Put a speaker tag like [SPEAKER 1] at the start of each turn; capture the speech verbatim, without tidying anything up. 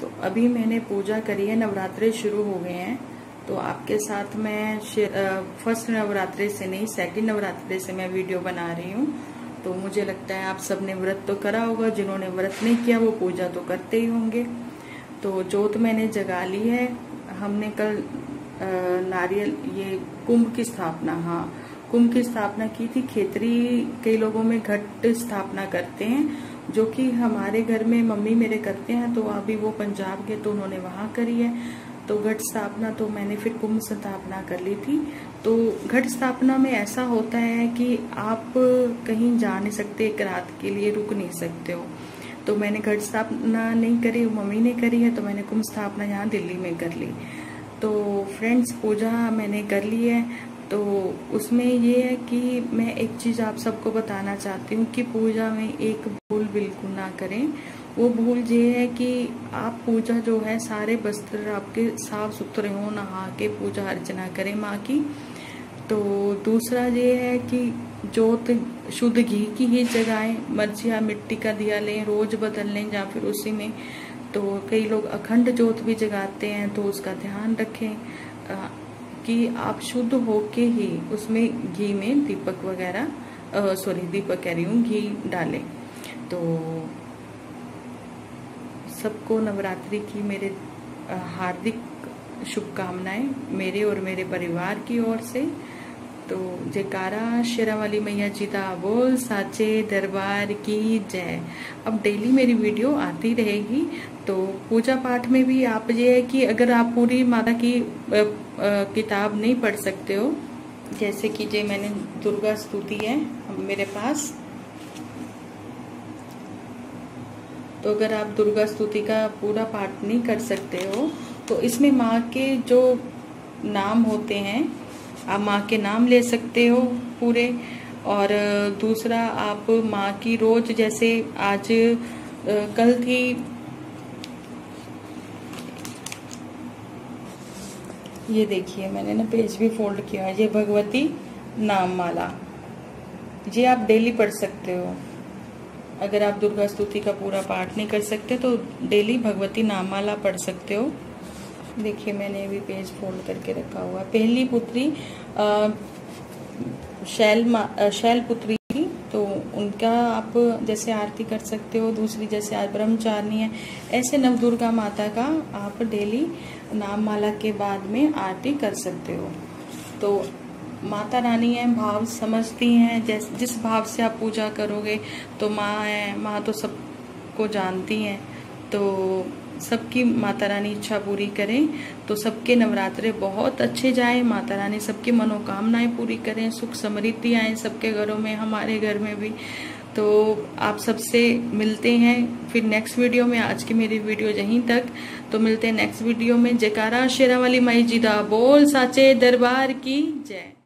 [SPEAKER 1] तो अभी मैंने पूजा करी है, नवरात्रे शुरू हो गए हैं। तो आपके साथ मैं फर्स्ट नवरात्रे से नहीं, सेकंड नवरात्रे से मैं वीडियो बना रही हूँ। तो मुझे लगता है आप सबने व्रत तो करा होगा, जिन्होंने व्रत नहीं किया वो पूजा तो करते ही होंगे। तो जोत मैंने जगा ली है। हमने कल नारियल, ये कुंभ की स्थापना, हाँ कुंभ की स्थापना की थी। खेतरी कई लोगों में घट स्थापना करते हैं, जो कि हमारे घर में मम्मी मेरे करते हैं। तो अभी वो पंजाब के, तो उन्होंने वहां करी है। तो घट स्थापना तो मैंने फिर कुंभ स्थापना कर ली थी। तो घट स्थापना में ऐसा होता है कि आप कहीं जा नहीं सकते, एक रात के लिए रुक नहीं सकते हो। तो मैंने घट स्थापना नहीं करी, मम्मी ने करी है, तो मैंने कुंभ स्थापना यहाँ दिल्ली में कर ली। तो फ्रेंड्स, पूजा मैंने कर ली है। तो उसमें ये है कि मैं एक चीज आप सबको बताना चाहती हूँ कि पूजा में एक भूल बिल्कुल ना करें। वो भूल ये है कि आप पूजा जो है, सारे वस्त्र आपके साफ सुथरे हो, नहा के पूजा अर्चना करें माँ की। तो दूसरा ये है कि जोत शुद्ध घी की ही जगाएं, मर्जी या मिट्टी का दिया लें, रोज बदल लें या फिर उसी में। तो कई लोग अखंड जोत भी जगाते हैं, तो उसका ध्यान रखें आ, कि आप शुद्ध होके ही उसमें घी में दीपक वगैरह, सॉरी दीपक कह रही हूँ, घी डालें। तो सबको नवरात्रि की मेरे हार्दिक शुभकामनाएं, मेरे और मेरे परिवार की ओर से। तो जयकारा शेरा वाली मैया जी दा बोल, साचे दरबार की जय। अब डेली मेरी वीडियो आती रहेगी। तो पूजा पाठ में भी आप ये है कि अगर आप पूरी माता की आ, आ, किताब नहीं पढ़ सकते हो, जैसे कि जे मैंने दुर्गा स्तुति है मेरे पास, तो अगर आप दुर्गा स्तुति का पूरा पाठ नहीं कर सकते हो, तो इसमें माँ के जो नाम होते हैं, आप माँ के नाम ले सकते हो पूरे। और दूसरा, आप माँ की रोज, जैसे आज कल थी, ये देखिए मैंने ना पेज भी फोल्ड किया है, ये भगवती नाम माला, ये आप डेली पढ़ सकते हो। अगर आप दुर्गा स्तुति का पूरा पाठ नहीं कर सकते तो डेली भगवती नाम माला पढ़ सकते हो। देखिए मैंने भी पेज फोल्ड करके रखा हुआ। पहली पुत्री आ, शैल शैल पुत्री थी, तो उनका आप जैसे आरती कर सकते हो। दूसरी जैसे आज ब्रह्मचारिणी है, ऐसे नवदुर्गा माता का आप डेली नाम माला के बाद में आरती कर सकते हो। तो माता रानी है, भाव समझती हैं, जिस जिस भाव से आप पूजा करोगे, तो माँ है, माँ तो सबको जानती हैं। तो सबकी माता रानी इच्छा पूरी करें, तो सबके नवरात्रे बहुत अच्छे जाएं। माता रानी सबकी मनोकामनाएं पूरी करें, सुख समृद्धि आए सबके घरों में, हमारे घर में भी। तो आप सबसे मिलते हैं फिर नेक्स्ट वीडियो में। आज की मेरी वीडियो यहीं तक, तो मिलते हैं नेक्स्ट वीडियो में। जयकारा शेरा वाली माई जी दा बोल, साचे दरबार की जय।